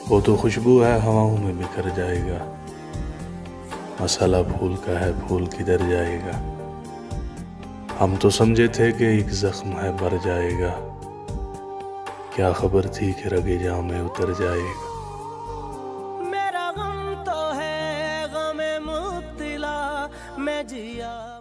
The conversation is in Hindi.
वो तो खुशबू है हवाओं में बिखर जाएगा, मसाला फूल का है फूल किधर जाएगा। हम तो समझे थे कि एक जख्म है भर जाएगा, क्या खबर थी कि रगे जाँ में उतर जाएगा। मेरा गम तो है गमे मुब्तिला मैं जिया।